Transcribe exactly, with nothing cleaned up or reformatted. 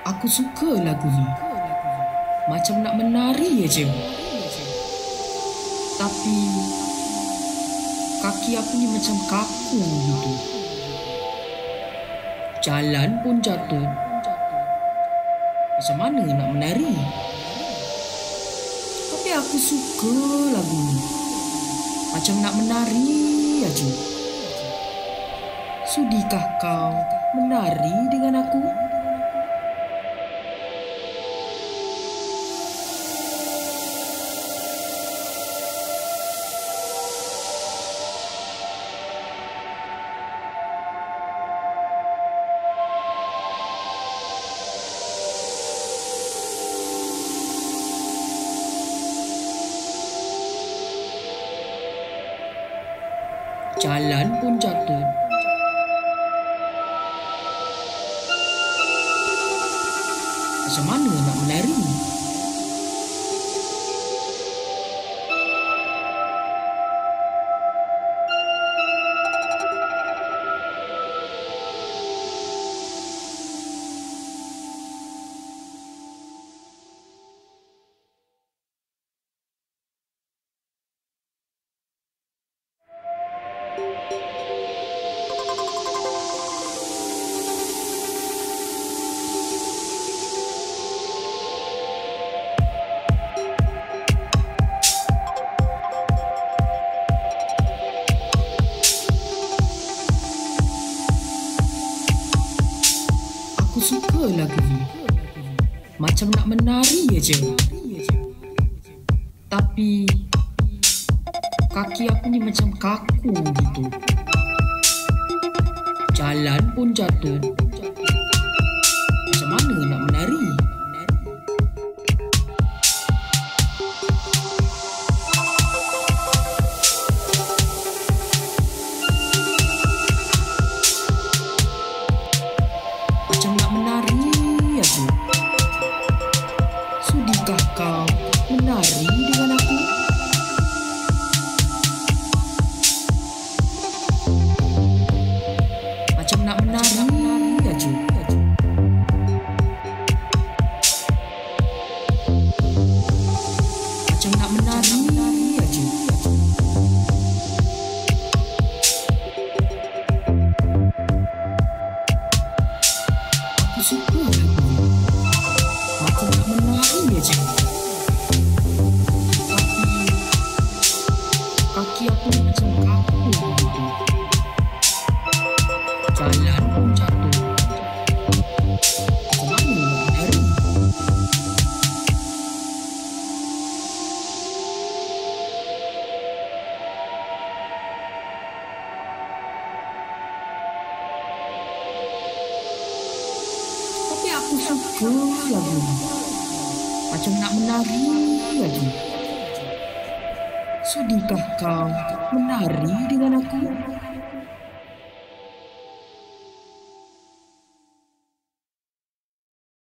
Aku suka lagu ni. Macam nak menari aja. Tapi kaki aku ni macam kaku gitu. Jalan pun jatuh. Macam mana nak menari? Tapi aku suka lagu ni. Macam nak menari aja. Sudikah kau menari dengan aku? Jalan pun jatuh. Macam mana nak menari? Aku suka lagu ni. Macam nak menari aja. Tapi kaki aku ni macam kaku gitu. Jalan pun jatuh. Macam mana nak menari? Macam nak menari aja. Sudikah kau menari dengan aku? Macam nak menari aja. Macam nak menari aja. Aku suka lagu ni. Macam nak menari aja. Tapi kaki aku ni macam kaku gitu. Jalan pun jatuh. Macam mana nak menari? Tapi aku suka lagu ni. Macam nak menari aja. Sudikah kau menari dengan aku?